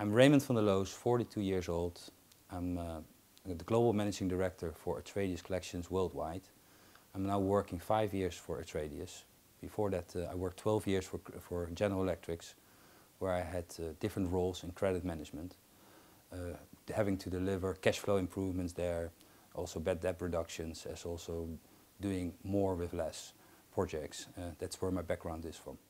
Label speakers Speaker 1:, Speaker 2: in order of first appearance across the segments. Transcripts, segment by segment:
Speaker 1: I'm Raymond from the Loos, 42 years old. I'm the Global Managing Director for Atradius Collections worldwide. I'm now working 5 years for Atradius. Before that I worked 12 years for General Electrics, where I had different roles in credit management, having to deliver cash flow improvements there, also bad debt reductions, as also doing more with less projects. That's where my background is from.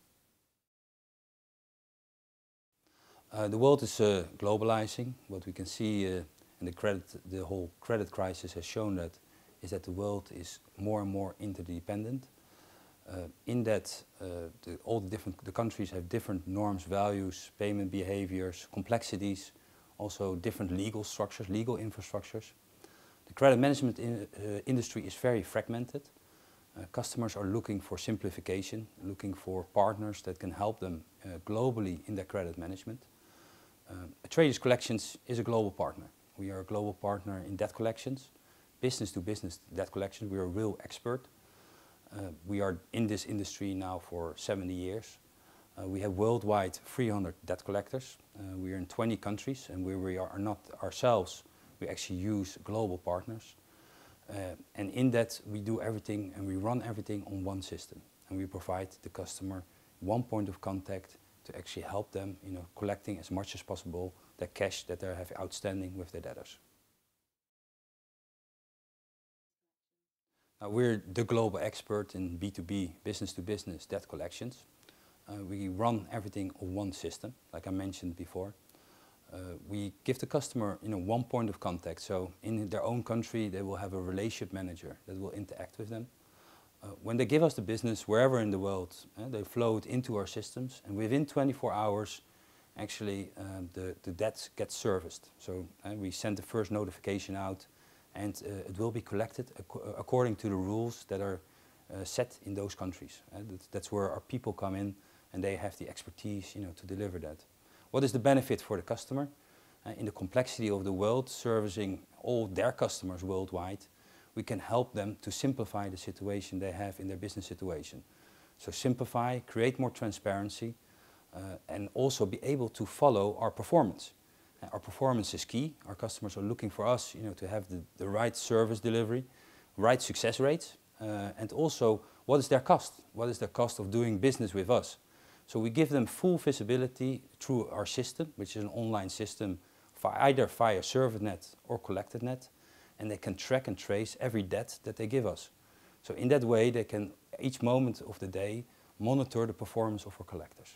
Speaker 1: The world is globalizing. What we can see in the whole credit crisis has shown that, is that the world is more and more interdependent. In that, the countries have different norms, values, payment behaviors, complexities, also different legal structures, legal infrastructures. The credit management industry is very fragmented. Customers are looking for simplification, looking for partners that can help them globally in their credit management. Atradius Collections is a global partner. We are a global partner in debt collections, business to business debt collections. We are a real expert. We are in this industry now for 70 years. We have worldwide 300 debt collectors. We are in 20 countries, and where we are not ourselves, we actually use global partners. And in that we do everything and we run everything on one system. And we provide the customer one point of contact to actually help them, collecting as much as possible the cash that they have outstanding with their debtors. Now, we're the global expert in B2B, business to business debt collections. We run everything on one system, like I mentioned before. We give the customer one point of contact, so in their own country they will have a relationship manager that will interact with them. When they give us the business wherever in the world, they flow it into our systems, and within 24 hours actually the debt gets serviced. So we send the first notification out, and it will be collected according to the rules that are set in those countries. That's where our people come in, and they have the expertise to deliver that. What is the benefit for the customer? In the complexity of the world, servicing all their customers worldwide, we can help them to simplify the situation they have in their business situation. So simplify, create more transparency, and also be able to follow our performance. Our performance is key. Our customers are looking for us to have the right service delivery, right success rates, and also what is their cost? What is the cost of doing business with us? So we give them full visibility through our system, which is an online system either via ServiceNet or CollectedNet, and they can track and trace every debt that they give us. So in that way they can, each moment of the day, monitor the performance of our collectors.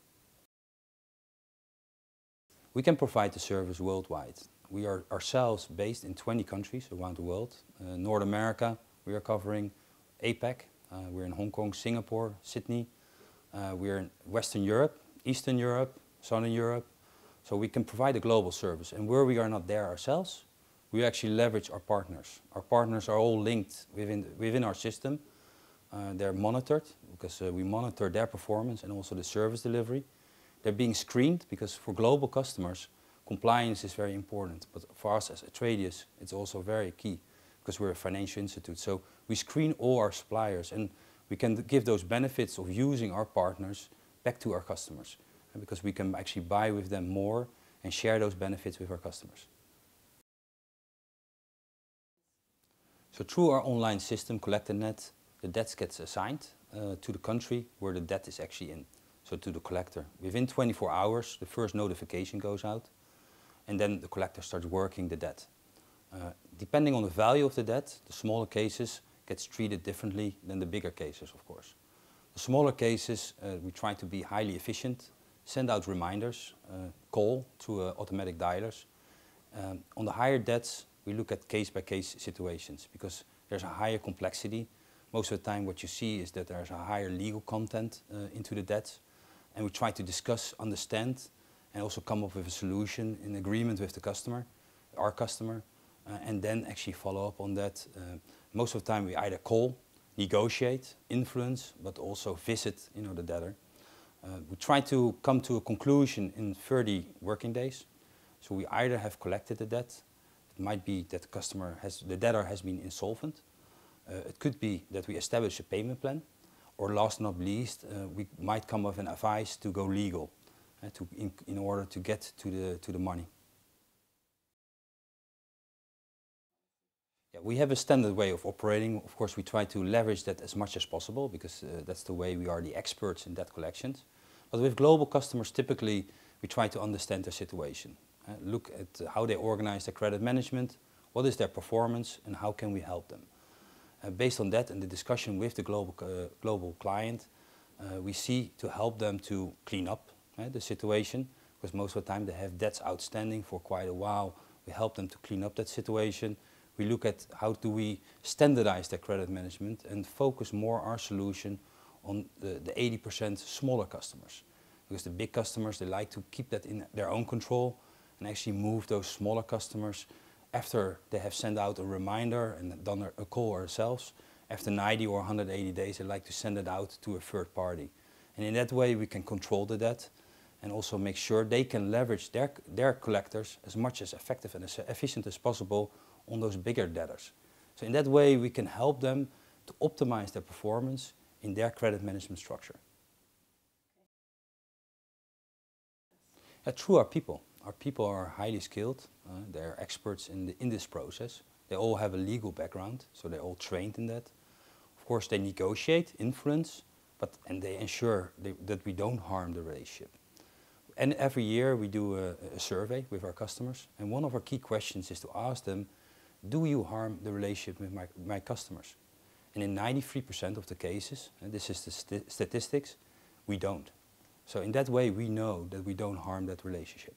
Speaker 1: We can provide the service worldwide. We are ourselves based in 20 countries around the world. North America, we are covering APAC. We're in Hong Kong, Singapore, Sydney. We're in Western Europe, Eastern Europe, Southern Europe. So we can provide a global service. And where we are not there ourselves, we actually leverage our partners. Our partners are all linked within our system. They're monitored because we monitor their performance and also the service delivery. They're being screened because for global customers, compliance is very important. But for us as Atradius, it's also very key because we're a financial institute. So we screen all our suppliers, and we can give those benefits of using our partners back to our customers, because we can actually buy with them more and share those benefits with our customers. So through our online system, CollectedNet, the debts gets assigned to the country where the debt is actually in, so to the collector. Within 24 hours, the first notification goes out, and then the collector starts working the debt. Depending on the value of the debt, the smaller cases gets treated differently than the bigger cases, of course. The smaller cases, we try to be highly efficient, send out reminders, call through automatic dialers. On the higher debts, we look at case-by-case situations because there's a higher complexity. Most of the time what you see is that there's a higher legal content into the debts, and we try to discuss, understand, and also come up with a solution in agreement with the customer, our customer, and then actually follow up on that. Most of the time we either call, negotiate, influence, but also visit the debtor. We try to come to a conclusion in 30 working days. So we either have collected the debt, it might be that the debtor has been insolvent, it could be that we establish a payment plan, or last not least, we might come with an advice to go legal. in order to get to the money. Yeah, we have a standard way of operating. Of course, we try to leverage that as much as possible because that's the way we are the experts in debt collections. But with global customers, typically we try to understand their situation. Look at how they organize their credit management, what is their performance, and how can we help them. Based on that and the discussion with the global client, we see to help them to clean up the situation, because most of the time they have debts outstanding for quite a while. We help them to clean up that situation. We look at how do we standardize their credit management and focus more our solution on the 80% smaller customers. Because the big customers, they like to keep that in their own control and actually move those smaller customers after they have sent out a reminder and done a call ourselves. After 90 or 180 days, they like to send it out to a third party. And in that way, we can control the debt and also make sure they can leverage their collectors as much as effective and as efficient as possible on those bigger debtors. So in that way, we can help them to optimize their performance in their credit management structure. Through our people. Our people are highly skilled. They're experts in this process. They all have a legal background, so they're all trained in that. Of course, they negotiate, influence, and they ensure that we don't harm the relationship. And every year we do a survey with our customers, and one of our key questions is to ask them, do you harm the relationship with my customers? And in 93% of the cases, and this is the statistics, we don't. So in that way we know that we don't harm that relationship.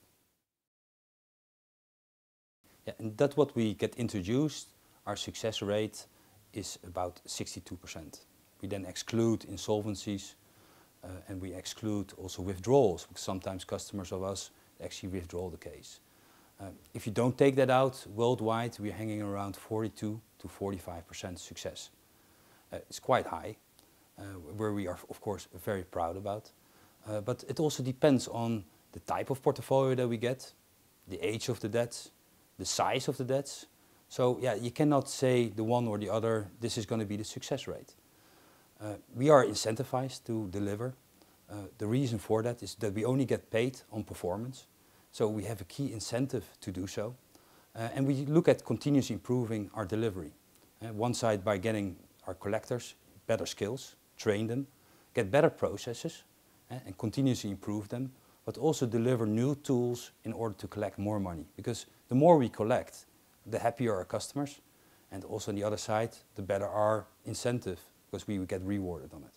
Speaker 1: Yeah, and that's what we get introduced. Our success rate is about 62%. We then exclude insolvencies and we exclude also withdrawals, because sometimes customers of us actually withdraw the case. If you don't take that out, worldwide we're hanging around 42 to 45% success. It's quite high, where we are of course very proud about. But it also depends on the type of portfolio that we get, the age of the debts, the size of the debts. So yeah, you cannot say the one or the other, this is going to be the success rate. We are incentivized to deliver. The reason for that is that we only get paid on performance. So we have a key incentive to do so. And we look at continuously improving our delivery. One side by getting our collectors better skills, train them, get better processes and continuously improve them, but also deliver new tools in order to collect more money. Because the more we collect, the happier our customers, and also on the other side, the better our incentive, because we get rewarded on it.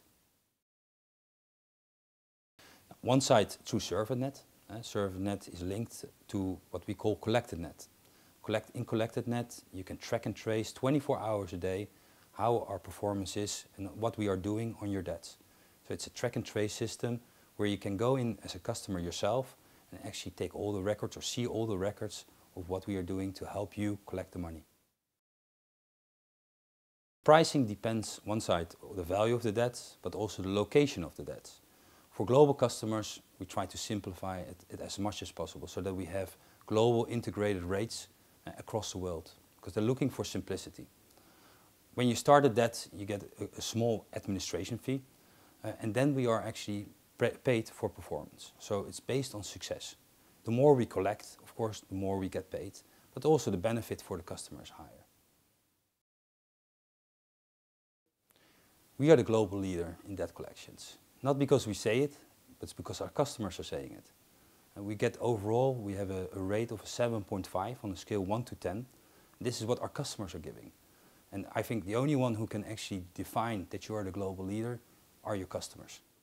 Speaker 1: One side through ServerNet. ServerNet is linked to what we call CollectedNet. In CollectedNet, you can track and trace 24 hours a day how our performance is and what we are doing on your debts. So it's a track and trace system where you can go in as a customer yourself and actually take all the records or see all the records of what we are doing to help you collect the money. Pricing depends, one side, on the value of the debts, but also the location of the debts. For global customers, we try to simplify it as much as possible so that we have global integrated rates across the world, because they're looking for simplicity. When you start a debt, you get a small administration fee, and then we are actually paid for performance. So it's based on success. The more we collect, of course, the more we get paid, but also the benefit for the customer is higher. We are the global leader in debt collections. Not because we say it, but it's because our customers are saying it. And we get overall, we have a rate of 7.5 on a scale 1 to 10. This is what our customers are giving. And I think the only one who can actually define that you are the global leader are your customers.